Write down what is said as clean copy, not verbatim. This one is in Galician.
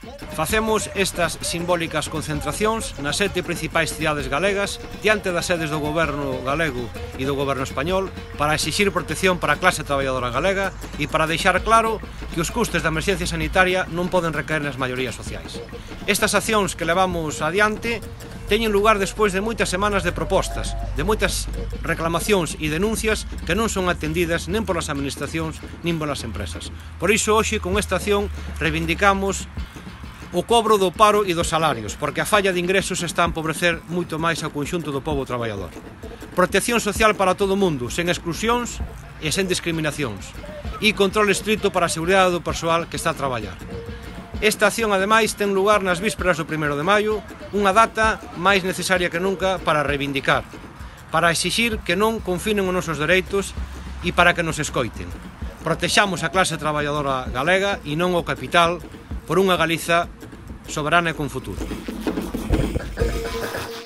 Facemos estas simbólicas concentracións nas 7 principais cidades galegas diante das sedes do goberno galego e do goberno español para exixir protección para a clase traballadora galega e para deixar claro que os custes da emerxencia sanitaria non poden recaer nas maiorías sociais. Estas accións que levamos adiante teñen lugar despois de moitas semanas de propostas, de moitas reclamacións e denuncias que non son atendidas nen polas administracións nin polas empresas. Por iso, hoxe, con esta acción, reivindicamos o cobro do paro e dos salarios, porque a falla de ingresos está a empobrecer moito máis ao conxunto do pobo traballador. Protección social para todo o mundo, sen exclusións e sen discriminacións. E control estrito para a seguridade do persoal que está a traballar. Esta acción, ademais, ten lugar nas vísperas do 1 de maio, unha data máis necesaria que nunca para reivindicar, para exixir que non confinen os nosos dereitos e para que nos escoiten. Protexamos a clase traballadora galega e non o capital por unha Galiza soberana e con futuro.